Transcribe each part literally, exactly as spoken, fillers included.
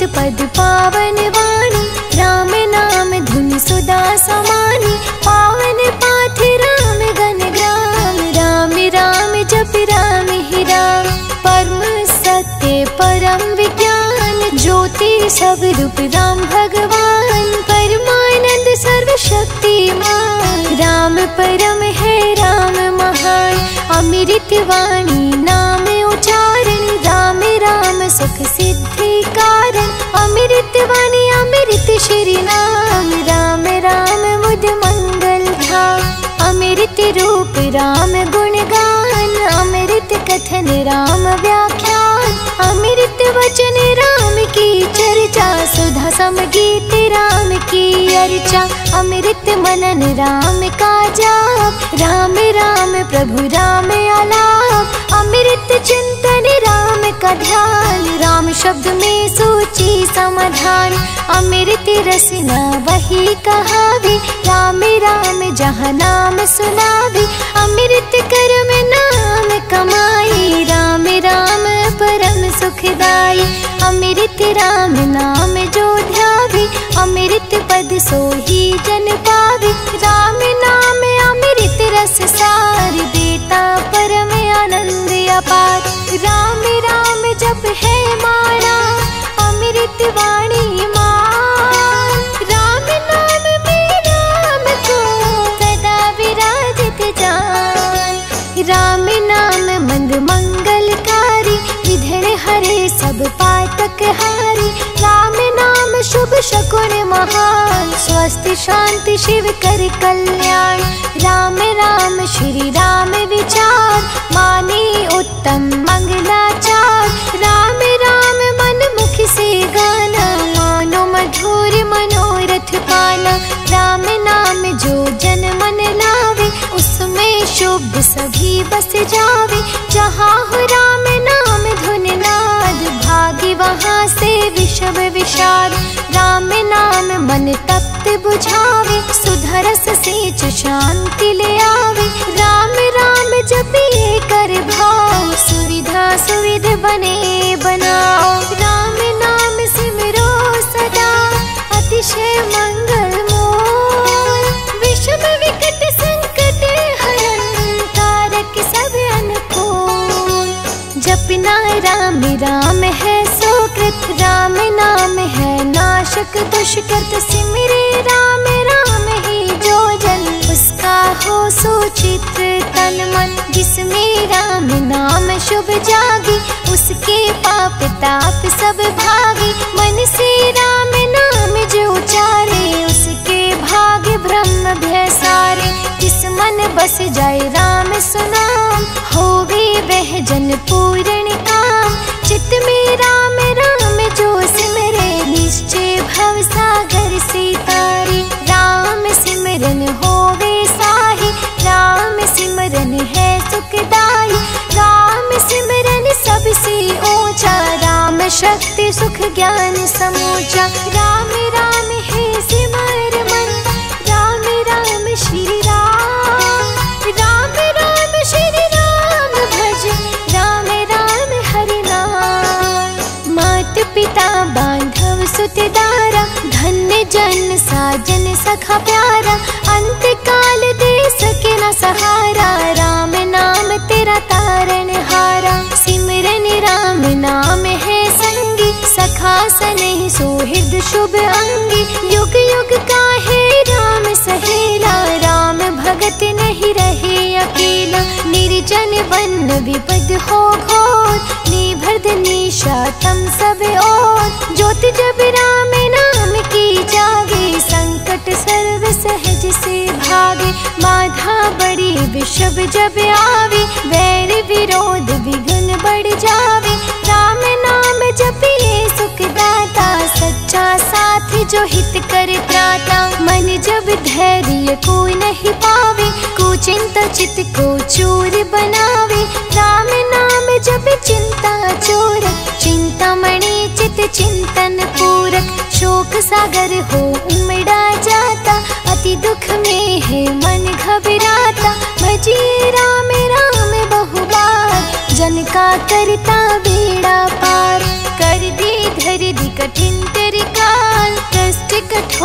पद पावन वाणी, राम नाम धुन सुधा समानी। पावन पाथ राम गण ग्राम, राम राम जप राम ही राम। परम सत्य परम विज्ञान, ज्योति सब रूप राम भगवान। परमानंद सर्वशक्तिमान, राम परम है राम महान। अमृत वाणी नाम उच्चारण, राम राम सुख सिद्धि कारण। अमृत वाणी अमृत श्री नाम, राम राम मुद मंगल धाम। अमृत रूप राम गुणगान, अमृत कथन राम व्याख्यान। अमृत वचन राम की चर्चा, सुधा सम गीत राम की अर्चा। अमृत मनन राम का जाप, राम राम प्रभु राम आलाप। अमृत चिंतन राम का ध्यान, राम शब्द में सूची समाधान। अमृत रसना वही कहावे, राम राम जहाँ नाम सुनावे। अमृत कर्म नाम कमाई, राम राम परम सुखदाई। अमृत राम नाम जो ध्यावे, अमृत पद सोही जन पावे। राम नाम अमृत रस सार, देता परम आनंद अपार। राम राम जप है माना, अमृत वाणी मान। राम नाम में राम को सदा विराजित जान। राम नाम मंद मंगलकारी, विघ्न हरे सब पातक हारी। राम नाम शुभ शकुन महान, स्वस्थ शांति शिव कर कल्याण। राम राम श्री राम विचार, माने उत्तम मंगलाचार। राम राम मन मुख से गाना, मानो मधुर मनोरथ पाना। राम नाम जो जन मन लावे, उसमें शुभ सभी बस जावे। जहाँ हो राम नाम धुन नाद, भागी वहाँ से विषम विषाद। राम नाम मन तप्त बुझावे, सुधरस सेच शांति ले आवे। राम राम जपिए कर भाव, सुविधा सुविध बने बनाओ। राम नाम सिमरो सदा, अतिशय मंगल मोल। विषम विकट संकट हरण, कारक सब अनुकूल। जपना राम राम है सुकृत, राम नाम है नाशक दुष्कृत। सिमरे राम राम ही जो जन, उसका हो सुचित्र तन मन। जिसमें राम नाम शुभ जागे, उसके पाप ताप सब भागे। मन से राम नाम जो उचारे, उसके भाग्य ब्रह्म भय सारे। जिस मन बस जाए राम सुनाम, होवे वह जन पूर्ण काम। चित्त में राम राम जो सिमरे, निश्चय भव सागर से तारे। राम सिमरन होवे साही, राम सिमरन है सुखदाई। राम सिमरन सबसे ऊंचा, राम शक्ति सुख ज्ञान समूचा। राम राम है सिमर मन, राम राम श्री राम। राम राम श्री राम भज, राम राम हरि नाम। मात पिता बांधव सुत दारा, धन्य जन साजन सखा प्यारा। अंत काल दे सके न सहारा, राम नाम तेरा तारण हारा। सिमरन राम नाम है संगी, सखा सने सुहृद शुभ अंगी। युग युग का है राम सहेला, राम भगत नहीं रहे अकेला। निर्जन वन विपद हो घोर, निभृत निशा तम सब ओर। ज्योत जब राम नाम की जागे, संकट सर्व सहज से भागे। बाधा बड़ी विषम जब आवे, वैर विरोध विघ्न बढ़ जावे। राम नाम जपिए सुखदाता, सच्चा साथी जो हित करे त्राता। मन जब धैर्य कोई नहीं पावे, कुचिंता चित्त को चूर बनावे। राम नाम जब चिंता चोर, चिंतामणि चित चिंतन पूरक। शोक सागर हो उमड़ा जाता, अति दुख में है मन घबराता। भजिए राम राम बहुबार, जन का करता बेड़ा पार। कर दी धर दी कठिन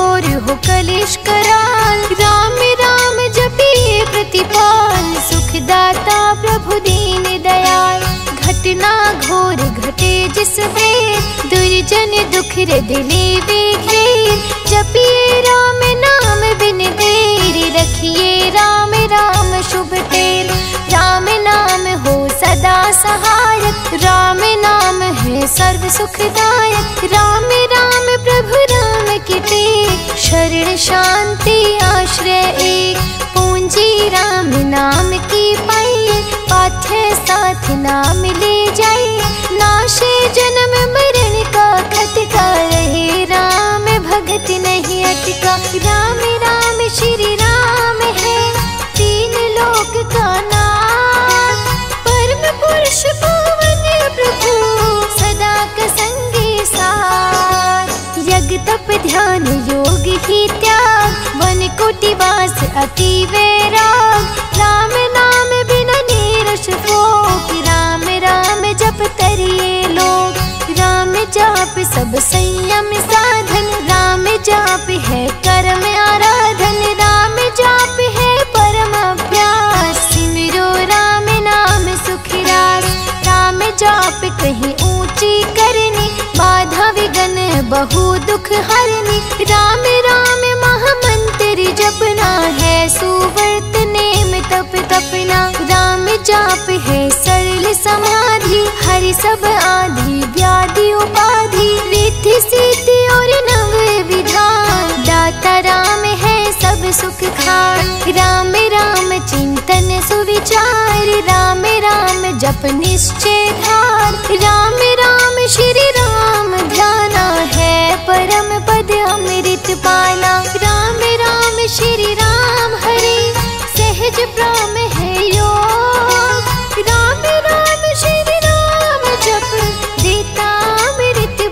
घोर हो कलेश कराल, राम राम जपिए प्रतिपाल, सुखदाता प्रभु दीन दयाल। घटना घोर घटे जिस बेर, दुर्जन दुख दिले वे घेर, जपिए राम नाम बिन देर, रखिए राम राम शुभ टेर। राम नाम हो सदा सहायक, राम नाम है सर्व सुखदायक, राम राम प्रभु राम की टेक, शरण शांति आश्रय एक, पूंजी राम नाम की पाइए, पाथ्य साथ नाम ले जाइए, नाशे जन्म मरण का खटका, रहे राम भगत नहीं अटका। राम राम श्री राम है तीन लोक का नाथ, परम पुरुष पावन प्रभु सदा का संगी साथ। यज्ञ तप ध्यान योग ही त्याग, वन कोटि वास अति वैराग, राम नाम बिना नीरस भोग, राम राम जप तरिए लोग। राम जाप सब संयम साधन, राम जाप है कर्म आराधन, राम जाप है परम अभ्यास, सिमरो राम नाम सुख रास। राम जाप कहीं ऊंची करनी, बाधा विघ्न बहु दुख हरनी, राम राम महामंत्र जपना है, सुव्रत नेम तप तपना। राम जाप है सरल समाधि, हरि सब आदि व्याधि उपाधि, रिद्धि सिद्धि और नव विधान, दाता राम है सब सुख खान। राम राम चिंतन सुविचार, राम राम जप निश्चय धार, राम राम श्री राम ध्याना है, परम पद अमृत पाना। राम राम श्री राम हरे सहज प्रेम है योग, राम राम श्री राम जप देता अमृत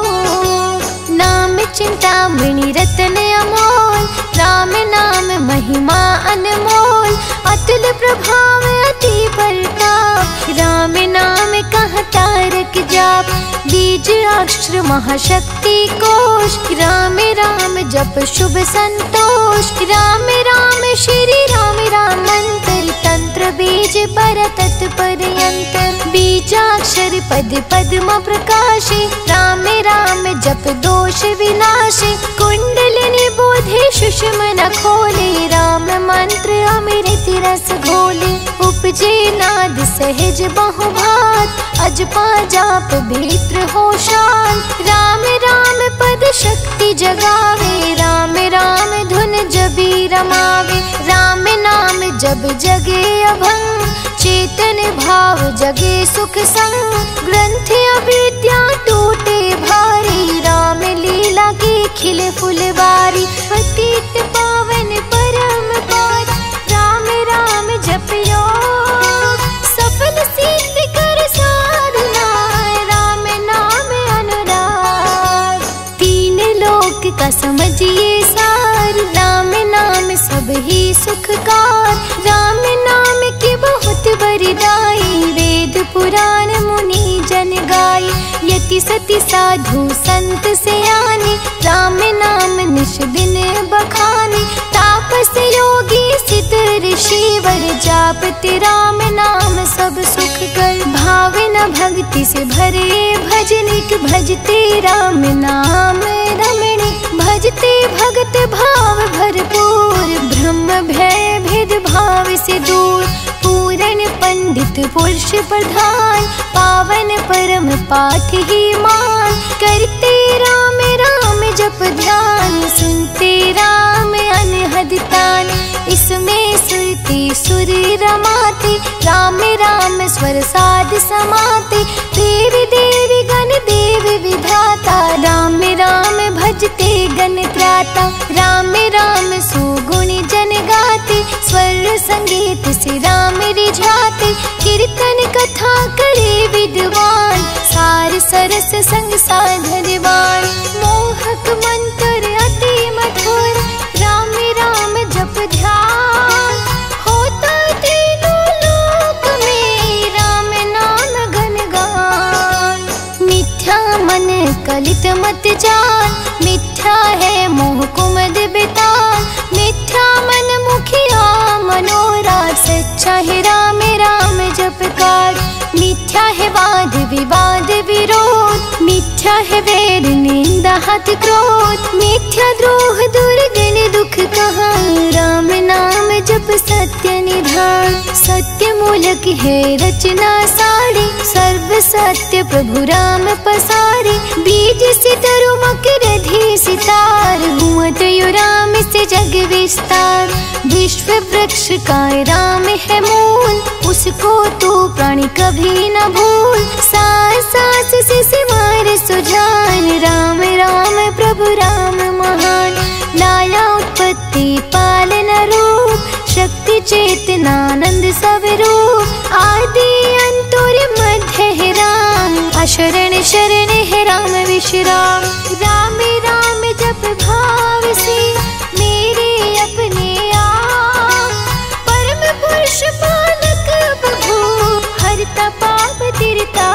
भोग। नाम चिंतामणि रत्न अमोल, राम नाम महिमा अनमोल, अतुल प्रभाव अति प्रताप, राम नाम कहाँ तारक जाप, बीज अक्षर महाशक्ति कोश, राम राम जप शुभ संतोष। राम राम श्री राम राम मंत्र, तंत्र बीज पर तत्पर्यंतर, बीजाक्षर पद पद्म प्रकाशे, राम राम जप दोष विनाशे, कुंडलिनी बोधे सुषुम्ना खोले, राम मंत्र अमृत रस घोले। उपजे नाद सहज बहुभात, अजपा जाप भीतर हो शांत, राम राम पद शक्ति जगावे, राम राम धुन जबी रमावे। राम नाम जब जगे अभंग, चेतन भाव जगे सुख संग, ग्रंथ अविद्या टूटे भारी, राम लीला की खिले फुलवारी। पतित पावन परम पार, राम राम जपियो सफल सिद्ध कर साधना, राम नाम अनुराग। तीन लोक का समझिए सार, राम नाम सब ही सुखकार, राम नाम की बहुत बरिदाई, वेद पुराण मुनि जन गाई। यति सति साधु संत सयाने, राम नाम निश दिन बखाने, तापस योगी सिद्ध ऋषि वर, जापते राम नाम सब सुख कर। भावना भक्ति से भरे भजनिक, भजते राम नाम रमणी, भजते भगत भाव भरपूर, ब्रह्म भय भेद भाव से दूर। पूरन पंडित पुरुष प्रधान, पावन परम पाठ ही मान, करते राम राम जप ध्यान, सुनते राम अनहद तान। इसमें सुरती सुर रमाते, राम राम स्वर साध समाते, देवी देवी गण देव विधाता, राम राम भजते गण त्राता। राम राम सुगुण जन गाते, स्वर संगीत से राम रिझाते, कीर्तन कथा करे विद्वान, सार सरस संग साधनवान। मोहक मंत्र अति मधुर, राम राम जप ध्यान, होता तीनों लोक में राम नाम घन गान। मिथ्या मन कलित मत जान, मिथ्या है मोह को साथ क्रोध, मिथ्या द्रोह दुर्गुण दुख कहाँ, राम नाम जप सत्य निधान। सत्य मूलक है रचना सारी, सर्व सत्य प्रभु राम पसारे। बीज से तरु मकर धी सितार, हुआ तो यो राम से जग विस्तार। विश्व वृक्ष का राम है मूल, उसको तू प्राणी कभी न भूल। सांस सांस से सिमार सुजान, राम राम प्रभु राम महान। लाया उत्पत्ति पालन रूप, शक्ति चेतनानंद सब रूप। आदि अंतुर मध्य है राम, अशरण शरण है राम विश्राम। राम राम जप भाव से मेरे अपने आप, परम पुरुष पालक प्रभु हरता पाप तिरता।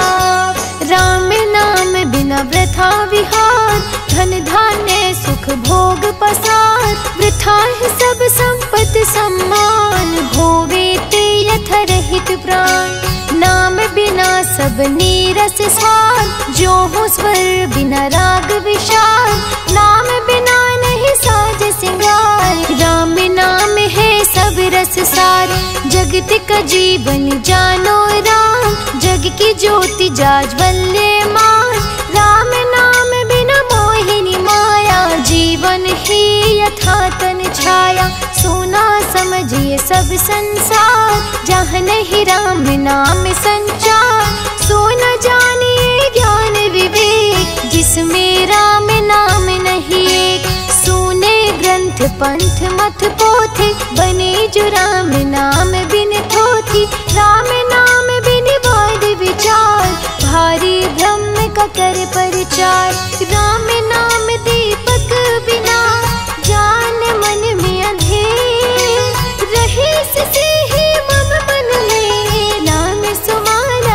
राम नाम बिना वृथा विहार, धन धान्य सुख भोग पसार। वृथा है सब संपत्ति सम्मान, होवे ते यथ रहित प्राण। नाम बिना सब नीरस सार, जो हो स्वर बिना राग विशाल। नाम बिना नहीं साज सिंगार, राम नाम है सब रस सार। जगत का जीवन जानो राम, जग की ज्योति जाज्वल्यमान। राम नाम बिना मोहिनी माया, जीवन ही यथा तन छाया। सोना समझिए सब संसार, जहाँ नहीं राम नाम संचार। सोना जानिए ज्ञान विवेक, जिसमें राम नाम नहीं एक। सुने ग्रंथ पंथ मत पोथे, बने जो राम नाम बिन थोथी। राम नाम बिन वाद विचार, भारी ब्रह्म का कर परिचार। राम नाम दीपक बिना, जान मन में अंधेर। रहे से ही मम मन में, नाम सुमारा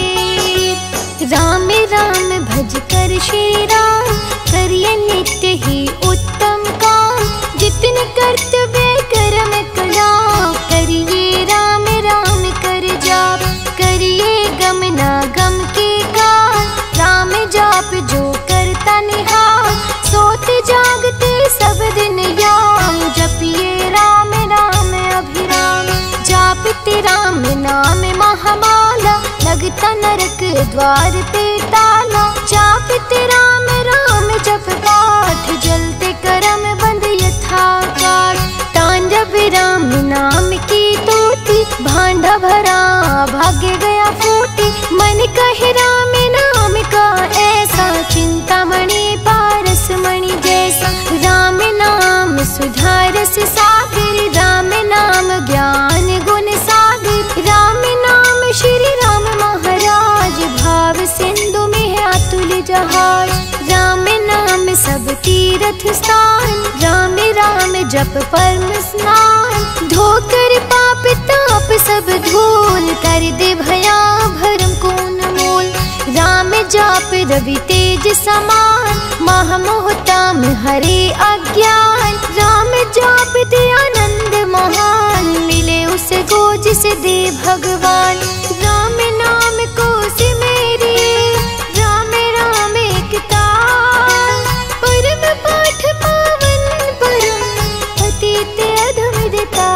फेर। राम राम भज कर श्री राम, करिए नित्य ही उत्तम काम। जितने कर्तव्य कर्म कला, करिए राम राम कर जाप। करिए गम ना गम के काल, राम जाप जो करता निहाल। सोते जागते सब दिन याम, जपिए राम राम अभिराम। जापते राम नाम महामाला, लगता नरक द्वार पे ताला। जापते राम राम जप पाठ, जलते करम बंद यथा काट। तांडव राम नाम की तोती, भांडा भरा भाग्य गया फूटी। मन कहे राम नाम का ऐसा, चिंतामणि पारस मणि जैसा। राम नाम सुधारस सागर, राम नाम ज्ञान गुण सागर। राम नाम श्री राम महाराज, भाव सिंधु में है अतुल जहाज। राम नाम सब तीर्थ स्थान, राम राम जप परम स्नान। धोकर पाप ताप सब धूल, कर दे भया भरम कौन मूल। राम जाप रवि तेज समान, महामोहता में हरे अज्ञान। राम जाप दे आनंद महान, मिले उसे को जिसे दे भगवान। राम नाम को से मेरी, राम राम एक ताल। परम पाठ पावन परम, पतित अधम देता।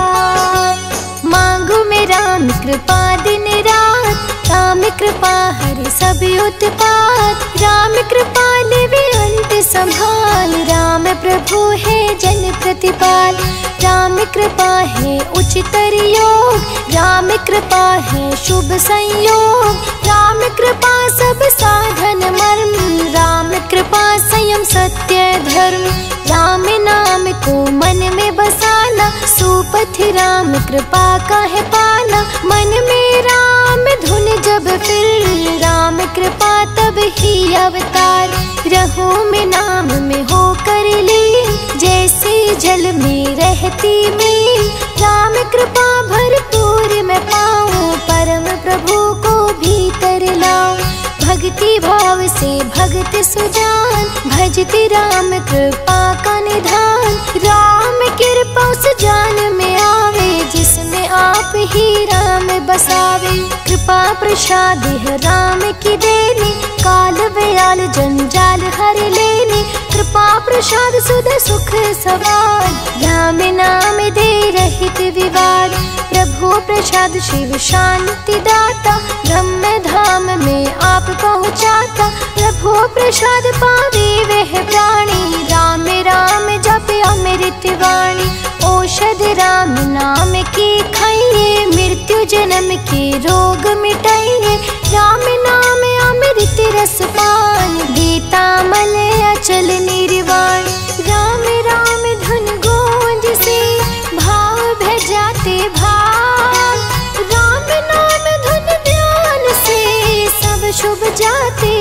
मांगो में राम कृपा दिन रात, राम कृपा हरे सब उत्पात। राम कृपा लेवे अंत संभाल, राम प्रभु है जन प्रतिपाल। राम कृपा है उचितर योग, राम कृपा है शुभ संयोग। राम कृपा सब साधन मर्म, राम कृपा संयम सत्य धर्म। राम नाम को मन में बसाना, सुपथ राम कृपा का है पाना। मन में राम धुन जब फिर, राम कृपा तब ही अवतार। रहो में नाम में हो कर लीन, जैसे जल में रहती मीन। राम कृपा भरपूर मैं पाऊं, परम प्रभु को भीतर लाऊं। भक्ति भाव से भगत सुजान, भजते राम कृपा का निधान। राम कृपा उस जान में आवे, जिसमें आप ही राम बसावे। कृपा प्रसाद है राम की देनी, काल व्याल जंजाल हर लेनी। कृपा प्रसाद सुध सुख सवार, राम नाम दे रहित विवाद। प्रभु प्रसाद शिव शांति दाता, ब्रह्म धाम में आप पहुँचाता। प्रभु प्रसाद पावे वह प्राणी, राम राम जप अमृत वाणी। औषध राम नाम की खाइए, मृत्यु जन्म के रोग मिटाइए। राम नाम अमृत रस पान, गीता मल अचल निर्वाण। राम राम धुन गूंज से भाव भय जाते भाव, राम नाम धुन ध्यान से सब शुभ जाते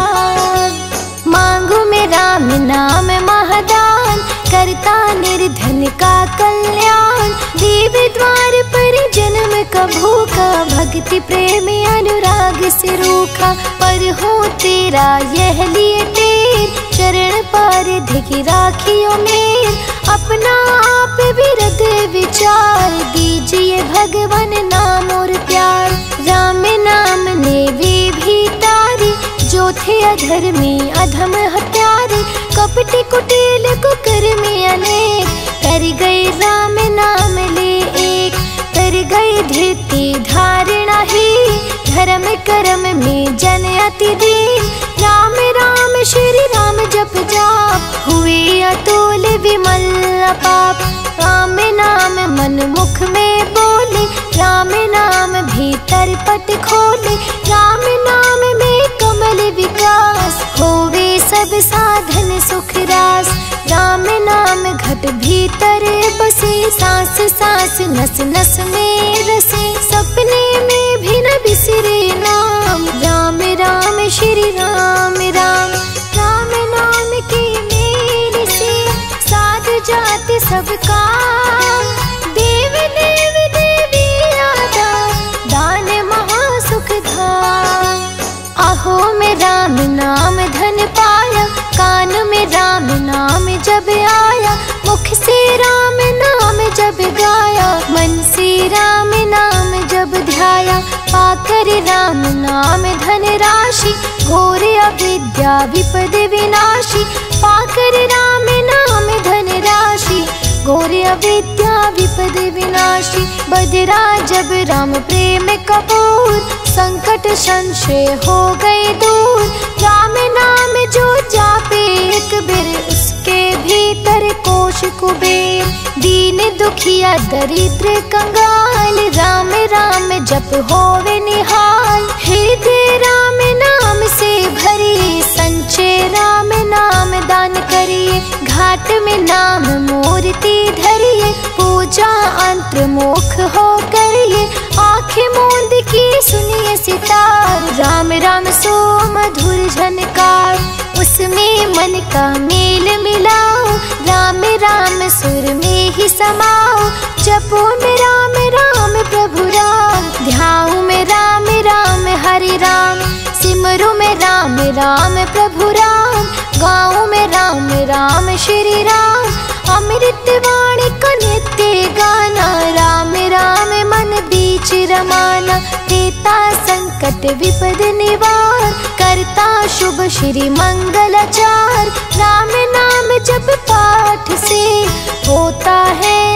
जाग। मांगो में राम नाम महादान, करता निर्धन का कल्याण। देव द्वार पर जन्म का भूखा, भक्ति प्रेम अनुराग से रूखा। पर हो तेरा यह लिए टेर, चरण पर धिकी राखियो मेर। अपना आप विरद विचार, दीजिए भगवान नाम और प्यार। राम नाम ने वे भी तारी, जो थे अधर्मी अधम हत्यारे। कपटी कुटिल कुकर्मी अनेक, कर गए राम नाम ले एक। कर गए धृति धारणा ही, धर्म कर्म में जन अति दीन। राम राम श्री राम जप जाप, हुए अतुल विमल पाप। राम नाम मन मुख में बोले, राम नाम भीतर पट खोले। राम नाम में कमल विकास, होवे सब साधन सुख रास। राम नाम घट भीतर बसे, सांस सांस नस नस में रसे। सपने में भी न बिसरे नाम, राम राम श्री राम राम। राम नाम के मेल से साध जाते सब काम, देव देव देवी आदा, दान महासुख धाम। आहो में राम नाम धन पाया, कान में राम नाम जब आया। मुख से राम नाम जब गाया, मन से राम नाम जब ध्याया। पाकर राम नाम धन राशि, घोर अविद्या विपद विनाशी। पाकर राम नाम धन राशि, घोर अविद्या विपद विनाशी। बदरा जब राम प्रेम कपूर, संकट संशय हो गए दूर। राम नाम जो जापे एक बिर, उसके भीतर कोश कुबेर। दीन दुखिया दरिद्र कंगाल, राम राम जप होवे निहाल। हृदय राम नाम से भरी, संचय राम नाम दान करिए। घाट में नाम मूर्ति धरिए, पूजा अंतर मुख हो करिए। आँखें मूंद की सुनिए सितार, राम राम सो मधुर झनकार। उसमें मन का मेल मिलाओ, राम राम सुर में ही समाओ। जपो में राम राम प्रभु राम, ध्याओ में राम राम हरि राम। सिमरो में राम राम प्रभु राम, गाओ में राम राम श्री राम। अमृत वाणी का नित्य गाना, राम राम मन बीच रमाना। देता संकट विपद निवार, करता शुभ श्री मंगलाचार। राम नाम जप पाठ से होता है